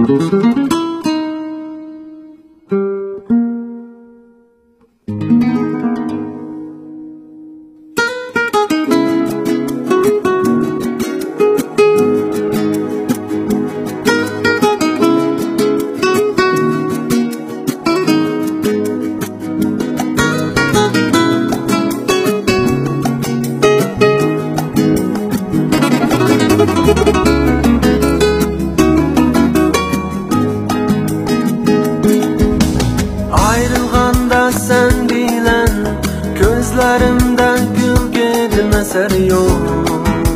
Ayrılganda sen bilen gözlerimden gül gelmeser yok.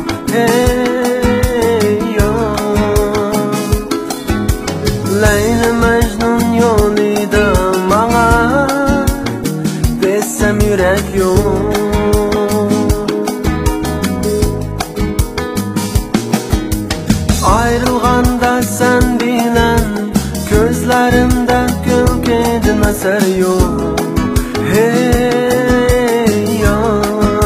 Hey yok, Leyla Mecnun yolida bana desem yürek yok. Ayrılganda sen bilen gözlerimden gül gelmeser yok. Hey ya,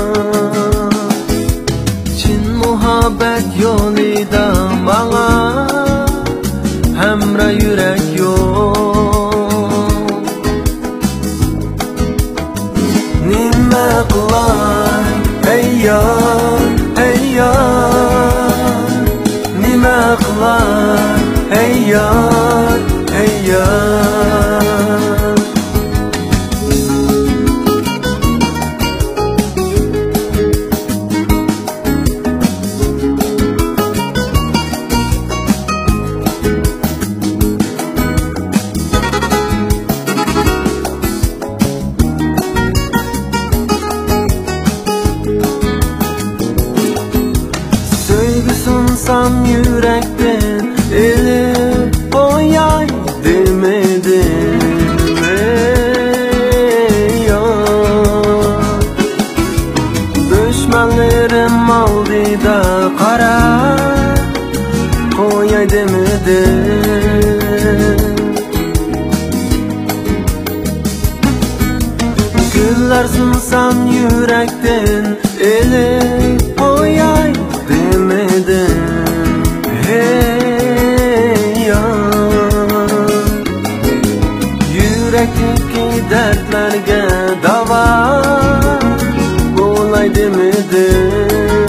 Çin muhabbet yolida bana hemra yürek yok. Nime kılay hey yar, hey yar, nime kılay hey yar, hey yar. Sevgi sunsam yürekten elip oyay demedim. Ey ya, düşmanlarım aldida kara oyay demedim. Güller sunsam yürekten elip oyay demedim. Hey ya, yürekteki dertlerge dava olay demedim.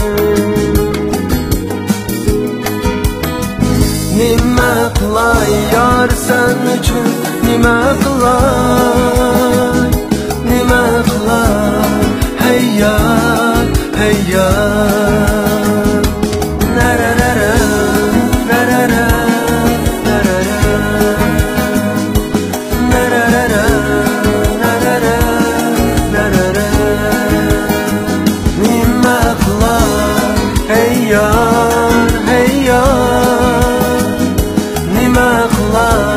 Nime kılay yar sen için, nime kılay, nime kılay hey yar, hey yar. Hey yar, hey yar, nime kılay.